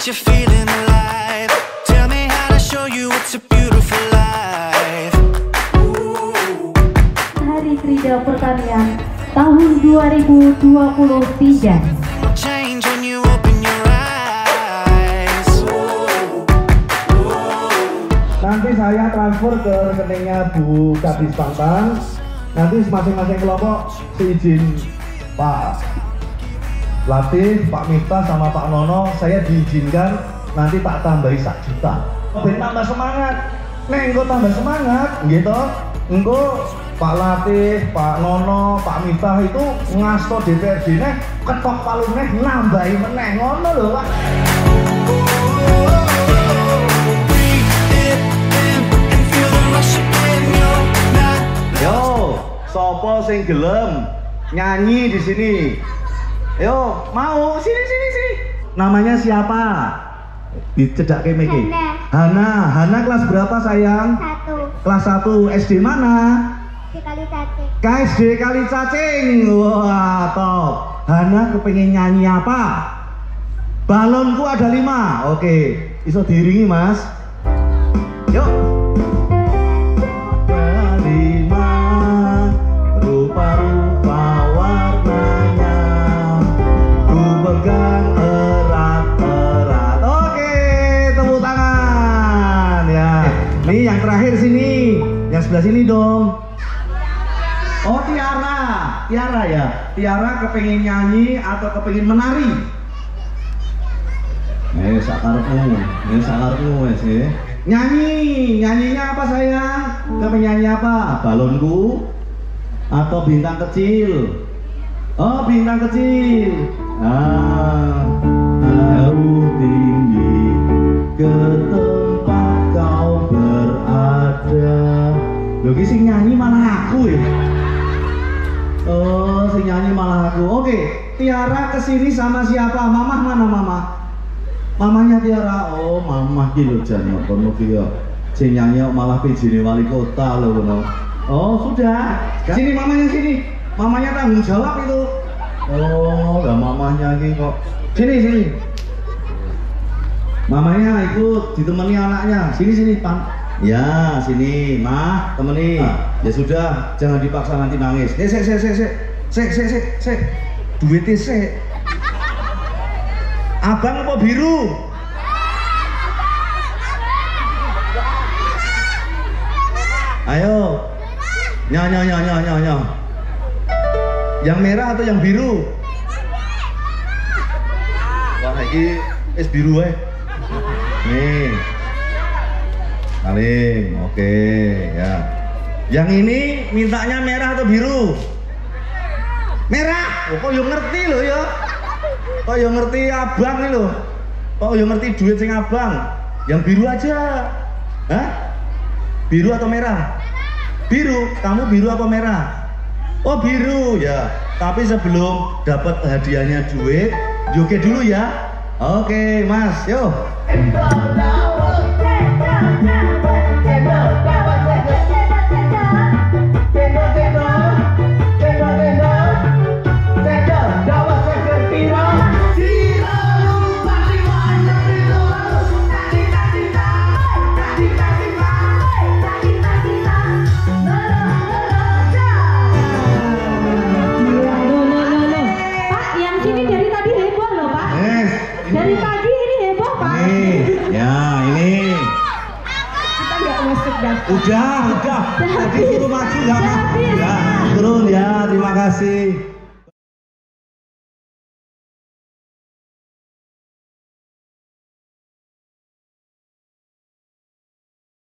you're feeling alive. Tell me how to show you it's a beautiful life. Hari Krida Pertanian tahun 2023. Change when you open your eyes. Nanti saya transfer ke rekeningnya Bu Kadis Pangpang. Nanti masing-masing kelompok seizin Pak Latif, Pak Miftah sama Pak Nono, saya diizinkan nanti tak tambahi 1 juta. Ben tambah semangat. Nek engko tambah semangat, gitu. Engko Pak Latif, Pak Nono, Pak Miftah itu ngasto DPRD neh ketok palu neh nambahi meneh ngono lho, Pak. Yo, sopo sing gelem nyanyi di sini? Yo, mau sini. Namanya siapa? Dicedak ke Miki. Hana kelas berapa sayang? 1. Kelas 1 SD mana? SD Kalicacing. KSD Kalicacing. Wah, top. Hana kepengen nyanyi apa? Balonku ada 5. Oke, iso diiringi Mas. Yuk. Rupa-rupa warnanya, ku pegang erat-erat. Oke, tepuk tangan ya. Nih yang terakhir sini, yang sebelah sini dong. Oh, Tiara ya. Tiara kepengen nyanyi atau kepengen menari? Sakarmu wes ya. Nyanyinya apa sayang? Kepengen nyanyi apa? Balonku atau bintang kecil? Oh, bintang kecil. Jauh tinggi ke tempat kau berada. Loh, sing nyanyi malah aku ya. Oh, sing nyanyi malah aku. Oke, Tiara kesini sama siapa? Mamah mana Mamah? Mamanya Tiara. Oh, Mamah gitu jan kono ki ya. Sing nyanyi malah pijine wali kota lho kono. Oh, sudah. Sini mamanya sini. Mamanya tanggung jawab itu. Oh, enggak mamanya iki kok. Sini. Mamanya ikut ditemani anaknya. Sini, Pan. Ya, sini, Mah, temani. Ya sudah, jangan dipaksa nanti nangis. Sek. Duitnya sek. Abang apa biru? Ayo. Nyo. Yang merah atau yang biru? Wah, ini es biru Nih. Saling, oke ya. Yang ini mintanya merah atau biru? Merah. Oh, kok yo ngerti loh ya? Kok yo ngerti abang nih loh? Kok yo ngerti duit sing abang? Yang biru aja. Hah? Biru atau merah? Biru. Kamu biru apa merah? Oh, biru ya. Tapi sebelum dapat hadiahnya duit, joget dulu ya. Oke, Mas. Yo. Dari pagi ini heboh Pak. Ya ini. Kita nggak masuk daftar. Udah. Tadi suruh maju nggak mah. Ya, turun ya. Terima kasih.